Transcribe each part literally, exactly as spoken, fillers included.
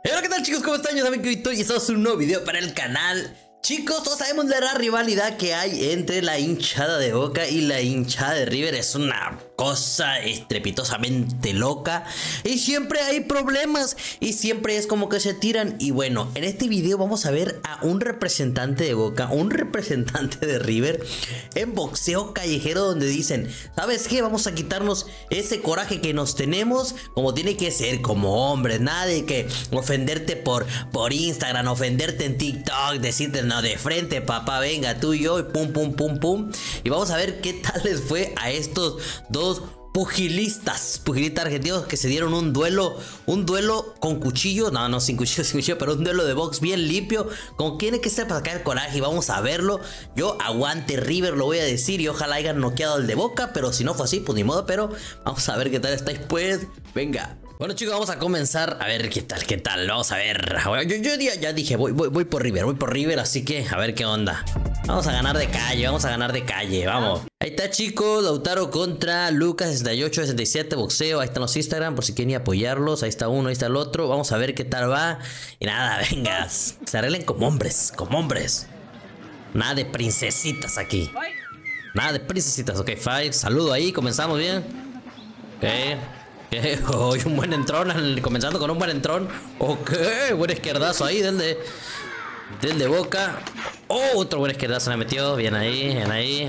Hola, ¿qué tal, chicos? ¿Cómo están? Yo saben que hoy estoy y estamos en un nuevo video para el canal. Chicos, todos sabemos de la rivalidad que hay entre la hinchada de Boca y la hinchada de River. Es una cosa estrepitosamente loca y siempre hay problemas y siempre es como que se tiran. Y bueno, en este video vamos a ver a un representante de Boca, un representante de River en boxeo callejero, donde dicen: ¿sabes qué? Vamos a quitarnos ese coraje que nos tenemos como tiene que ser, como hombres. Nada de que ofenderte por, por Instagram, ofenderte en TikTok, decirte no de frente, papá, venga tú y yo, y pum, pum, pum, pum. Y vamos a ver qué tal les fue a estos dos pugilistas, pugilistas argentinos que se dieron un duelo, un duelo con cuchillo, no, no, sin cuchillo, sin cuchillo, pero un duelo de box bien limpio, como tiene que ser para sacar el coraje. Y vamos a verlo. Yo aguante River, lo voy a decir, y ojalá hayan noqueado al de Boca, pero si no fue así, pues ni modo. Pero vamos a ver qué tal estáis, pues, venga. Bueno, chicos, vamos a comenzar a ver qué tal, qué tal, vamos a ver. Yo, yo ya, ya dije, voy, voy, voy por River, voy por River, así que a ver qué onda. Vamos a ganar de calle, vamos a ganar de calle, vamos. Ahí está, chicos, Lautaro contra Lucas, sesenta y ocho, sesenta y siete, boxeo. Ahí están los Instagram, por si quieren ir a apoyarlos. Ahí está uno, ahí está el otro. Vamos a ver qué tal va. Y nada, venga, se arreglen como hombres, como hombres. Nada de princesitas aquí. Nada de princesitas, ok, five. Saludo ahí, comenzamos bien. Ok. Oh, un buen entrón, comenzando con un buen entrón. Ok, buen izquierdazo ahí del de, del de Boca. Oh, otro buen izquierdazo le metió. Bien ahí, bien ahí.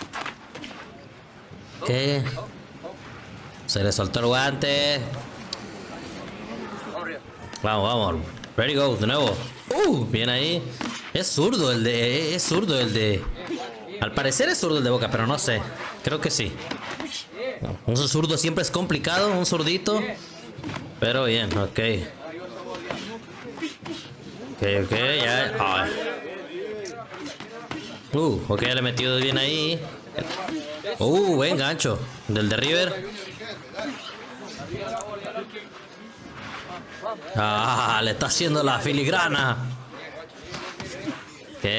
Ok. Se le soltó el guante. Vamos, vamos. Ready, go, de nuevo. Uh, bien ahí. Es zurdo el de... Es zurdo el de... Al parecer es zurdo el de Boca, pero no sé. Creo que sí. Un zurdo siempre es complicado, un zurdito. Pero bien, ok. Ok, ok, ya. Ay. Uh, ok, le he metido bien ahí. Uh, buen gancho del de River. Ah, le está haciendo la filigrana. Ok.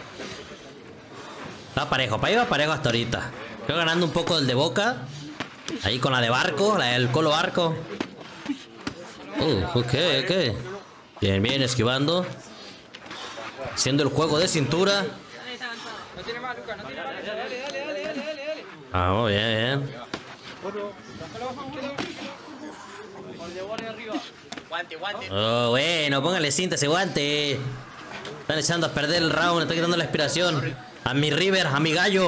Va parejo, para ahí va parejo hasta ahorita. Creo ganando un poco del de Boca. Ahí con la de Barco, la del Colo Barco. Uh, ok, ok. Bien, bien, esquivando. Haciendo el juego de cintura. Vamos, bien, bien. Oh, bueno, póngale cinta a ese guante. Están echando a perder el round, está quitando la inspiración. A mi River, a mi gallo.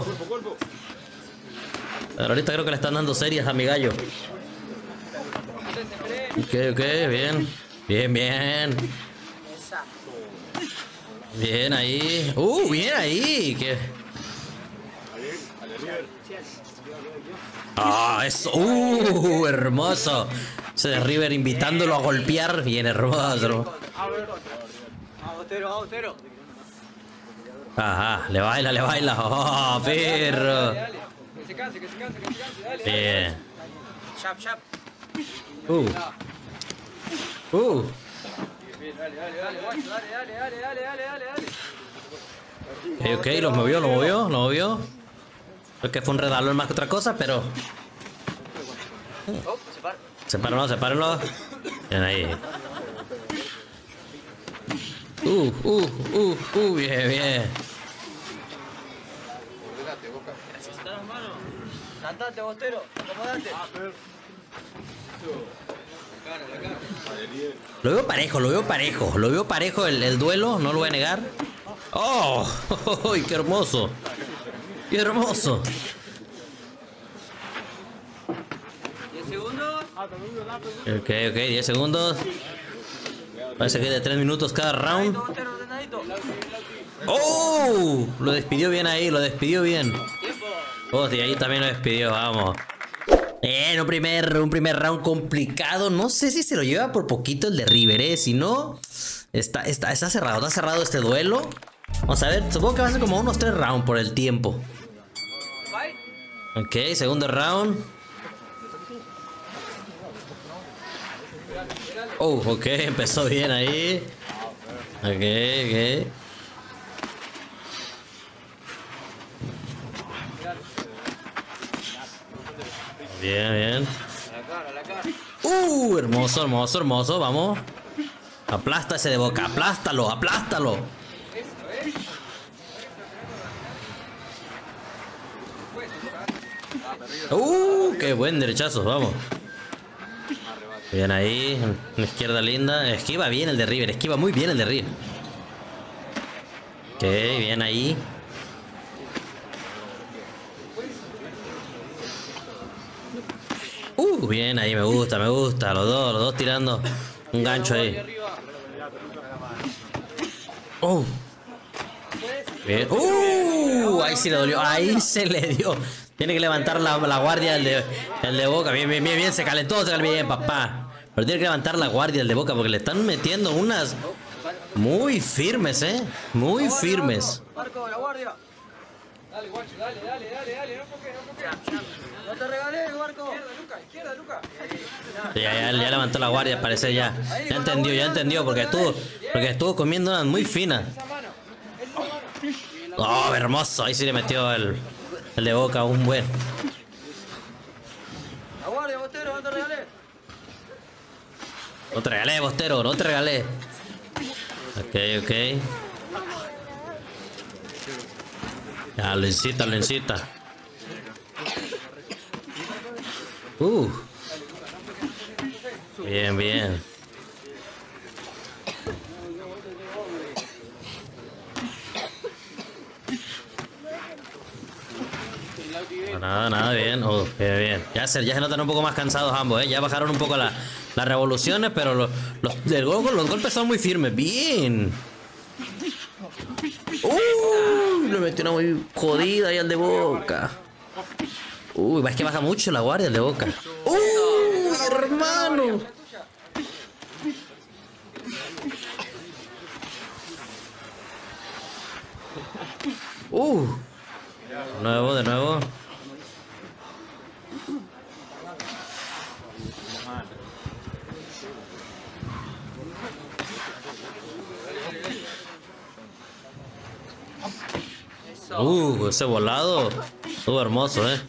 Pero ahorita creo que le están dando serias a mi gallo. Ok, ok, bien. Bien, bien. Bien ahí. Uh, bien ahí. ¿Qué? Ah, eso. Uh, hermoso. Ese de River invitándolo a golpear. Bien hermoso. Ajá, le baila, le baila. Oh, perro. Que se canse, que se canse, que se canse, dale, bien. dale. Chap, chap. Uh. Uh. Dale, dale, dale, guacho, dale, dale, dale, dale, dale, dale, dale. Ok, ok, lo movió, lo movió, lo movió. Creo que fue un redalón más que otra cosa, pero... Oh, separa. Sepárenlo, sepárenlo. Bien ahí. Uh, uh, uh, uh, bien, bien. Cantate, Bostero, acomodate. Lo veo parejo, lo veo parejo. Lo veo parejo el, el duelo, no lo voy a negar. ¡Oh! ¡Oh! ¡Qué hermoso! ¡Qué hermoso! diez segundos. Ok, ok, diez segundos. Parece que de tres minutos cada round. ¡Oh! Lo despidió bien ahí, lo despidió bien. Oh, de ahí también lo despidió, vamos. Bien, un primer, un primer round complicado. No sé si se lo lleva por poquito el de River, ¿eh? Si no, está, está, está cerrado, está cerrado este duelo. Vamos a ver, supongo que va a ser como unos tres rounds por el tiempo. Ok, segundo round. Oh, ok, empezó bien ahí. Ok, ok. Bien, bien. Uh, hermoso, hermoso, hermoso, vamos. Aplasta ese de Boca, aplástalo, aplástalo. Uh, qué buen derechazo, vamos. Bien ahí, una izquierda linda. Esquiva bien el de River, esquiva muy bien el de River. Ok, bien ahí. Uh, bien ahí, me gusta, me gusta. Los dos, los dos tirando un gancho ahí. Oh. Bien. Uh, ahí sí le dolió, ahí se le dio. Tiene que levantar la, la guardia el de, el de Boca. Bien, bien, bien, bien, se calentó, se calentó bien, papá. Pero tiene que levantar la guardia el de Boca porque le están metiendo unas muy firmes, eh. Muy firmes. Marco, la guardia. Dale, guacho, dale, dale, dale, dale, no enfoques, no enfoques. No te regalé, Marco. Izquierda, Luca, izquierda, Luca. Ya, ya, ya levantó la guardia, parece ya. Ya entendió, ya entendió, porque estuvo, porque estuvo comiendo unas muy finas. Oh, hermoso, ahí sí le metió el, el de Boca un buen. La guardia, Bostero, no te regalé. No te regalé, Bostero, no te regalé. Ok, ok. Ya, lo incita, lo incita. Uh. Bien, bien. Nada, nada, bien. Oh, bien, bien. Ya se, ya se notan un poco más cansados ambos, ¿eh? Ya bajaron un poco la, las revoluciones, pero los, los, el gol, los golpes son muy firmes. Bien. Uh, le metió una muy jodida ahí al de Boca. Uy, es que baja mucho la guardia el de Boca. Uy, hermano. Uh. De nuevo, de nuevo. Uh, ese volado. Estuvo hermoso, eh.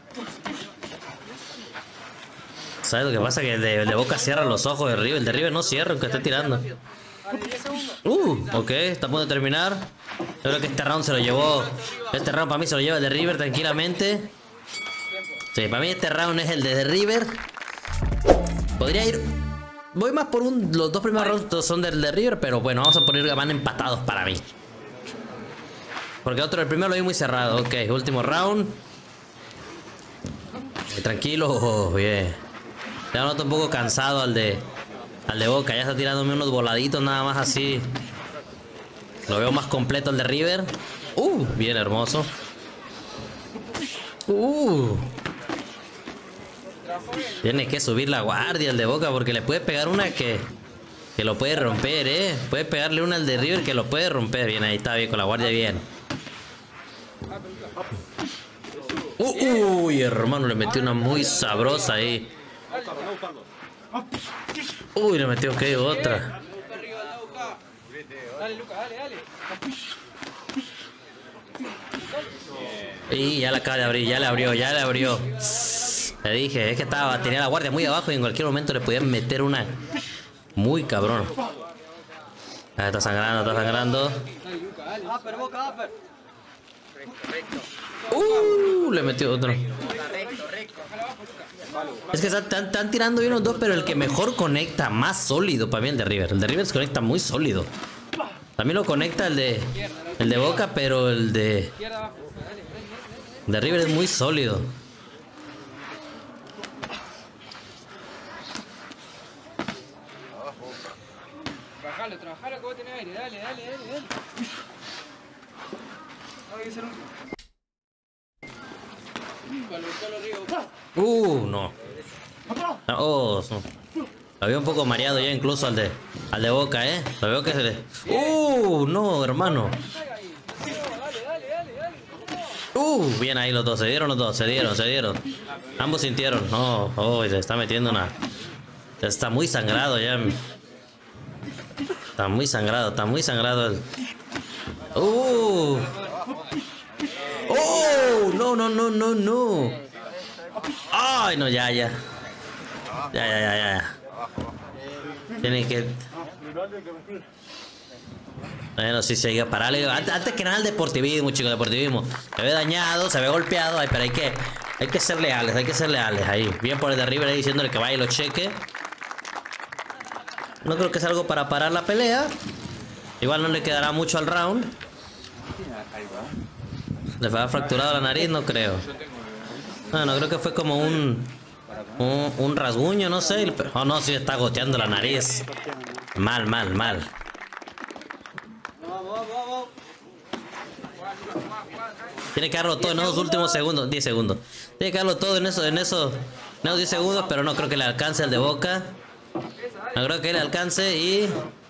¿Sabes lo que pasa? Que el de, el de Boca cierra los ojos de River. El de River no cierra aunque esté tirando. Uh, ok, está a punto de terminar. Yo creo que este round se lo llevó. Este round para mí se lo lleva el de River tranquilamente. Sí, para mí este round es el de River. Podría ir. Voy más por un. Los dos primeros rounds son del de River, pero bueno, vamos a poner que van empatados para mí. Porque otro, el primero lo vi muy cerrado. Ok, último round. Tranquilo, oh, bien. Ya noto un poco cansado al de. Al de Boca, ya está tirándome unos voladitos nada más así. Lo veo más completo el de River. Uh, bien hermoso. Uh. Tiene que subir la guardia el de Boca porque le puede pegar una que que lo puede romper, eh. Puede pegarle una al de River que lo puede romper. Bien, ahí está bien con la guardia bien. Uh, uy, hermano, le metió una muy sabrosa ahí. Uy, le metió, ok, otra. Dale, Luca, dale, dale. Y ya la acaba de abrir, ya le abrió, ya le abrió. Le dije, es que estaba, tenía la guardia muy abajo y en cualquier momento le podían meter una muy cabrón. Ah, está sangrando, está sangrando. Upper, Boca, upper. Uh, le metió otro. Es que están, están tirando bien los dos, pero el que mejor conecta, más sólido para mí el de River. El de River se conecta muy sólido. También lo conecta el de el de Boca, pero el de el de River es muy sólido. Trabajalo, trabajalo que vos tenés aire. Dale, dale, dale, dale. Hay que hacer un... Uh, no. Oh, no. Lo veo un poco mareado ya incluso al de al de Boca, eh. Lo veo que se le. Uh, no, hermano. Uh, bien ahí los dos, se dieron los dos, se dieron, se dieron. Ambos sintieron. No, oh, se está metiendo una. Está muy sangrado ya. Está muy sangrado, está muy sangrado el. Uh. Oh, no, no, no, no, no. Ay, no, ya, ya. Ya, ya, ya, ya. Tiene que. Bueno, sí, se iba a pararle. Antes, antes que nada el deportivismo, chicos, el deportivismo. Se ve dañado, se ve golpeado. Ay, pero hay que, hay que ser leales, hay que ser leales ahí. Bien por el de River ahí diciéndole que vaya y lo cheque. No creo que sea algo para parar la pelea. Igual no le quedará mucho al round. ¿Le fue fracturado la nariz? No creo. No, no creo que fue como un... Un, un rasguño, no sé. Oh, no, sí está goteando la nariz. Mal, mal, mal. Tiene que darlo todo en esos últimos segundos. diez segundos. Tiene que darlo todo en eso, en eso. En esos diez segundos, pero no creo que le alcance el de Boca. No creo que le alcance y...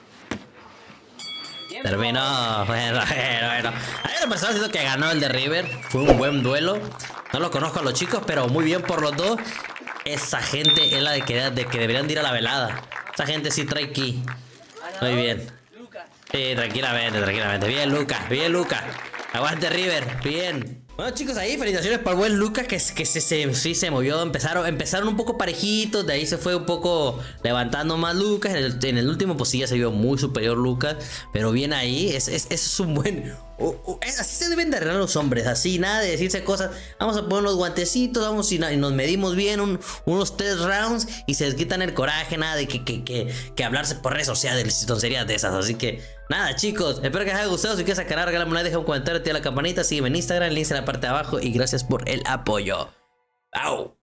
Terminó. Bueno, bueno, bueno. Hay una persona diciendo que ganó el de River. Fue un buen duelo. No lo conozco a los chicos, pero muy bien por los dos. Esa gente es la de que, de que deberían de ir a la velada. Esa gente sí trae ki. Muy bien. Sí, tranquilamente, tranquilamente. Bien, Lucas. Bien, Lucas. Aguante, River. Bien. Bueno, chicos, ahí felicitaciones para el buen Lucas, que, que se, se, sí se movió. Empezaron, empezaron un poco parejitos, de ahí se fue un poco levantando más Lucas. En el, en el último, pues sí, ya se vio muy superior Lucas. Pero bien ahí, es, es, es un buen... Uh, uh, es, así se deben de arreglar los hombres, así, nada de decirse cosas. Vamos a poner los guantecitos, vamos y, y nos medimos bien un, unos tres rounds y se les quitan el coraje, nada de que, que, que, que hablarse por redes sociales, tonterías de esas. Así que, nada, chicos, espero que les haya gustado. Si quieres sacar, regálame una, deja un comentario, tira la campanita, sígueme en Instagram, el link en la parte de abajo y gracias por el apoyo. ¡Au!